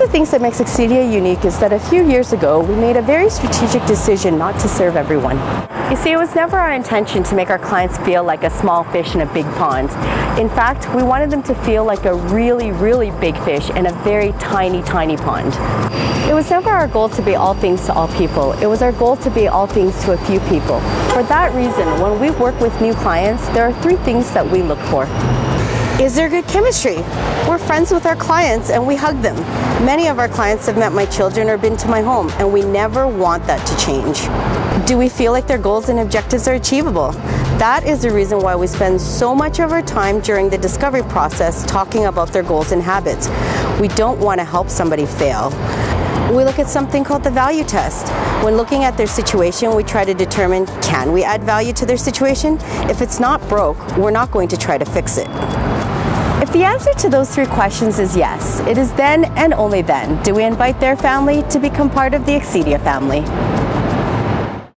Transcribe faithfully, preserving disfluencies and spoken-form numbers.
the things that makes Exceedia unique is that a few years ago we made a very strategic decision not to serve everyone. You see, it was never our intention to make our clients feel like a small fish in a big pond. In fact, we wanted them to feel like a really, really big fish in a very tiny, tiny pond. It was never our goal to be all things to all people. It was our goal to be all things to a few people. For that reason, when we work with new clients, there are three things that we look for. Is there good chemistry? We're friends with our clients and we hug them. Many of our clients have met my children or been to my home, and we never want that to change. Do we feel like their goals and objectives are achievable? That is the reason why we spend so much of our time during the discovery process talking about their goals and habits. We don't want to help somebody fail. We look at something called the value test. When looking at their situation, we try to determine, can we add value to their situation? If it's not broke, we're not going to try to fix it. If the answer to those three questions is yes, it is then and only then do we invite their family to become part of the Exceedia family.